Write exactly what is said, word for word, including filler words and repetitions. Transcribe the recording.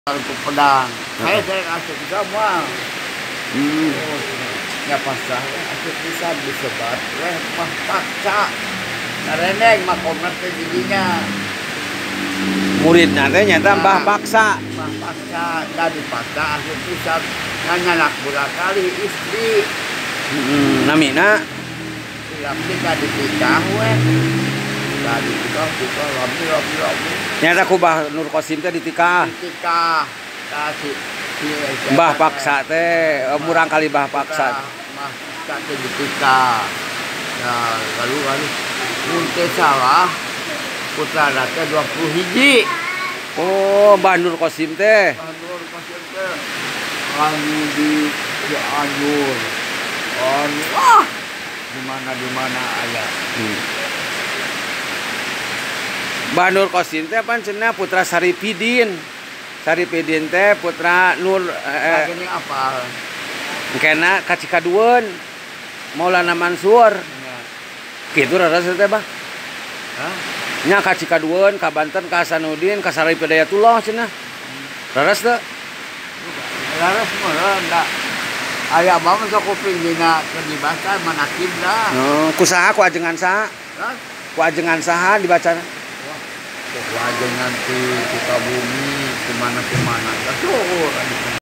Untuk pedang, saya saya kasih semua. Hmm. Oh, ya pas saya asik bisa disebat, weh mah paksa. Kareneng mah komer teh jadinya. Muridnya teh nyata Mbah Paksa. Mbah Paksa dari paksa asik bisa nganyanak bola kali istri. Hmm, namina Tapi gak ditikah weh. Gak ditikah, tikah, rabi, rabi, rabi. nyata ku Mbah Nur Qasim teh ditikah. Ditikah, kasih. Mbah Paksa teh murang kali Mbah Paksa. Mbah Paksa teh ditikah. Ya, lalu lalu munte salah putra teh dua puluh hiji. Oh, Mbah Nur Qasim teh. Mbah Nur Qasim teh anu di Cianjur. Anu wah, di mana di mana aya. Hmm. Mbah Nur Qasim teh pan cenah putra Saripidin. Saripidin teh putra Nur eh, ini apa? kena kacikadueun Maulana Mansur. Ya. Kitu raras teh Bah. Hah? Nya kacikadueun ka Banten ka Hasanuddin ka Saripidayatullah cenah. Raras teh. Laras mah enggak. Aya banget sok kuping dina kedibatan manakib dah. Oh, kusaha ku ajengan saha? Hah? Ku ajengan saha dibaca? Wah, ajengan ti Sukabumi kemana-kemana. Kasur.